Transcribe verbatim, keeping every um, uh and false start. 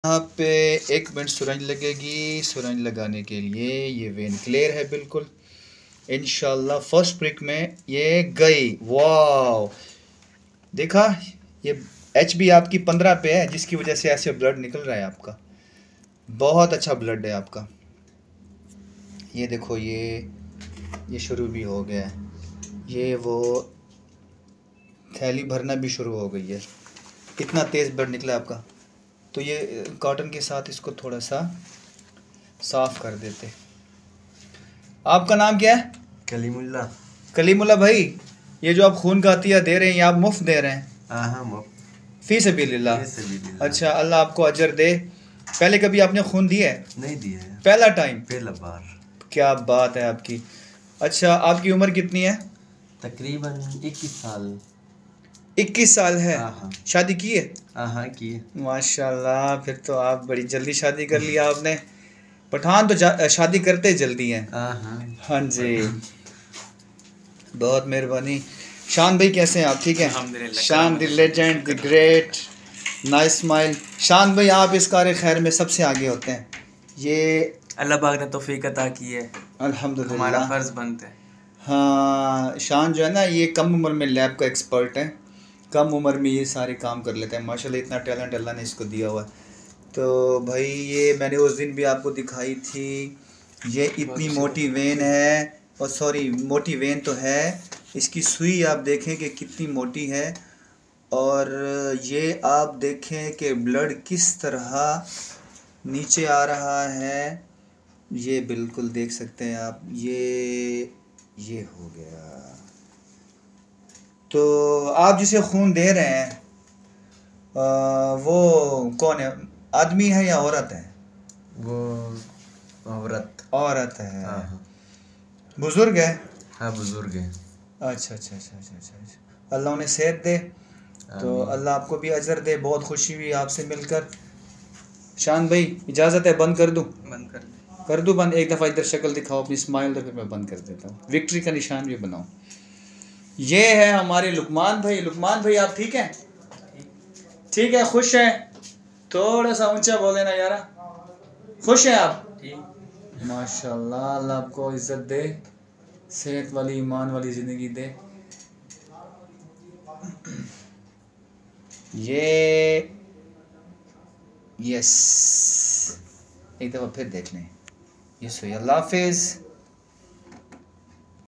यहाँ पे एक मिनट सुरंज लगेगी। सुरंज लगाने के लिए ये वेन क्लियर है बिल्कुल। इंशाल्लाह फर्स्ट प्रिक में ये गई। वाह, देखा, ये एच बी आपकी पंद्रह पे है, जिसकी वजह से ऐसे ब्लड निकल रहा है आपका। बहुत अच्छा ब्लड है आपका। ये देखो, ये ये शुरू भी हो गया है। ये वो थैली भरना भी शुरू हो गई है। कितना तेज़ ब्लड निकला आपका। तो ये कॉटन के साथ इसको थोड़ा सा साफ़ कर देते। आपका नाम क्या है? कलीमुल्ला। कलीमुल्ला भाई, ये जो आप खून का अतिया दे रहे हैं, ये आप मुफ्त दे रहे हैं? हाँ हाँ, मुफ्त। फी सबिलिल्लाह। अच्छा, अल्लाह आपको अजर दे। पहले कभी आपने खून दिया है? नहीं दिया है, पहला टाइम, पहला बार। क्या बात है आपकी। अच्छा, आपकी उम्र कितनी है? तकरीबन इक्कीस साल। इक्कीस साल है। हाँ। शादी की है? हाँ हाँ की है। माशाल्लाह, फिर तो आप बड़ी जल्दी शादी कर लिया आपने। पठान तो शादी करते जल्दी हैं। हाँ हाँ हाँ जी, बहुत मेहरबानी। शान भाई कैसे हैं आप? ठीक हैं? Shan the legend, the great, nice smile. Shan भाई, आप इस कार्य खैर में सबसे आगे होते हैं। ये अल्लाह पाक ने तौफीक अता की है, अल्हम्दुलिल्लाह, हमारा फ़र्ज़ बनता है। हाँ, शान जो है ना, ये कम उम्र में लैब का एक्सपर्ट है। कम उम्र में ये सारे काम कर लेते हैं। माशाल्लाह, इतना टैलेंट अल्लाह ने इसको दिया हुआ है। तो भाई, ये मैंने उस दिन भी आपको दिखाई थी। ये इतनी मोटी वेन है, और सॉरी, मोटी वेन तो है। इसकी सुई आप देखें कि कितनी मोटी है, और ये आप देखें कि ब्लड किस तरह नीचे आ रहा है। ये बिल्कुल देख सकते हैं आप। ये ये हो गया। तो आप जिसे खून दे रहे हैं, आ, वो कौन है? आदमी है या औरत है? वो औरत। औरत है। हाँ हाँ। बुजुर्ग है? हाँ, बुजुर्ग है। अच्छा अच्छा अच्छा अच्छा अच्छा अच्छा। अल्लाह उन्हें सेहत दे। तो अल्लाह आपको भी अजर दे। बहुत खुशी हुई आपसे मिलकर। शान भाई, इजाज़त है, बंद कर दूँ? बंद कर दे। कर दूँ बंद? एक दफ़ा इधर शक्ल दिखाओ अपनी, स्माइल, तो फिर मैं बंद कर देता हूँ। विक्ट्री का निशान भी बनाओ। ये है हमारे लुकमान भाई। लुकमान भाई, आप ठीक हैं? ठीक है, खुश हैं? थोड़ा सा ऊंचा बोले ना यारा। खुश हैं आप? माशाल्लाह, अल्लाह आपको इज्जत दे, सेहत वाली, ईमान वाली ज़िंदगी दे। ये यस, एक दफ़ा फिर देख लें। ये सो, अल्लाह हाफिज़।